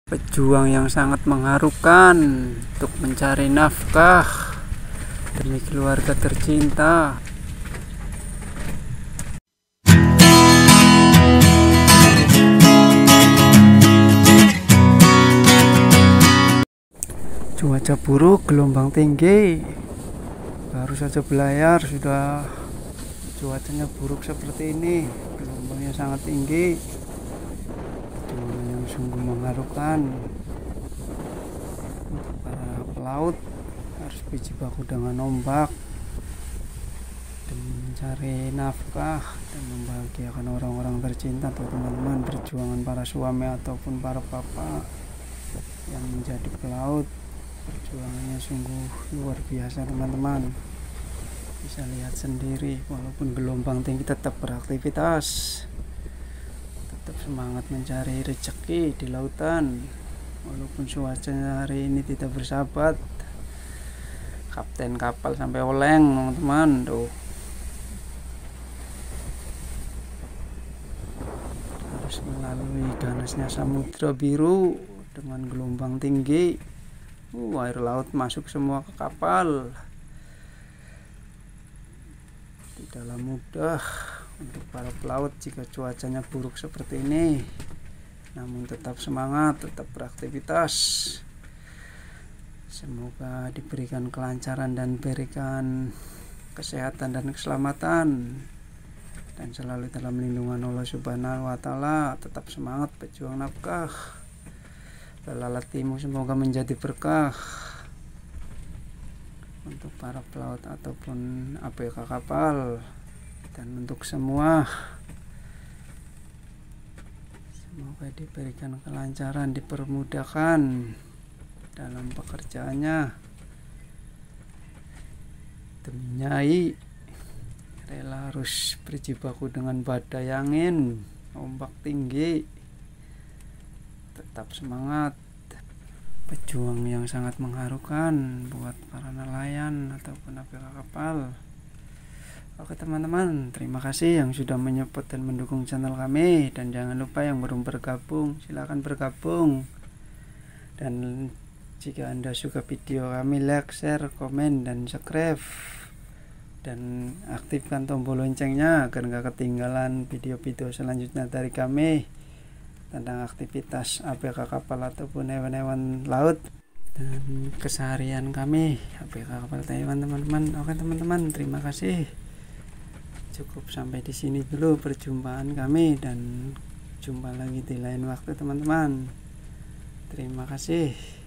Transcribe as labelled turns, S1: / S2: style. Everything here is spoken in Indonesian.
S1: Pejuang yang sangat mengharukan untuk mencari nafkah demi keluarga tercinta. Cuaca buruk, gelombang tinggi. Baru saja belayar sudah cuacanya buruk seperti ini. Gelombangnya sangat tinggi. Perjuangan yang sungguh mengharukan untuk para pelaut, harus berjibaku dengan ombak demi mencari nafkah dan membahagiakan orang-orang tercinta atau teman-teman perjuangan para suami ataupun para bapak yang menjadi pelaut. Perjuangannya sungguh luar biasa, teman-teman. Bisa lihat sendiri, walaupun gelombang tinggi tetap beraktivitas, tetap semangat mencari rezeki di lautan. Walaupun cuacanya hari ini tidak bersahabat, kapten kapal sampai oleng, teman-teman. Tuh, harus melalui ganasnya samudra biru dengan gelombang tinggi. Air laut masuk semua ke kapal. Tidaklah mudah untuk para pelaut jika cuacanya buruk seperti ini. Namun tetap semangat, tetap beraktivitas. Semoga diberikan kelancaran dan berikan kesehatan dan keselamatan, dan selalu dalam lindungan Allah Subhanahu wa Ta'ala. Tetap semangat berjuang nafkah. Lalatimu semoga menjadi berkah untuk para pelaut ataupun ABK kapal, dan untuk semua semoga diberikan kelancaran, dipermudahkan dalam pekerjaannya. Demi Nyai rela harus berjibaku dengan badai angin, ombak tinggi. Tetap semangat. Pejuang yang sangat mengharukan buat para nelayan ataupun ABK kapal. Oke teman-teman, terima kasih yang sudah menyupport dan mendukung channel kami, dan jangan lupa yang belum bergabung silahkan bergabung. Dan jika Anda suka video kami, like, share, komen, dan subscribe, dan aktifkan tombol loncengnya agar nggak ketinggalan video-video selanjutnya dari kami tentang aktivitas ABK kapal ataupun hewan-hewan laut dan keseharian kami ABK kapal Taiwan, teman-teman. Oke teman-teman, terima kasih. Cukup sampai di sini dulu perjumpaan kami, dan jumpa lagi di lain waktu, teman-teman. Terima kasih.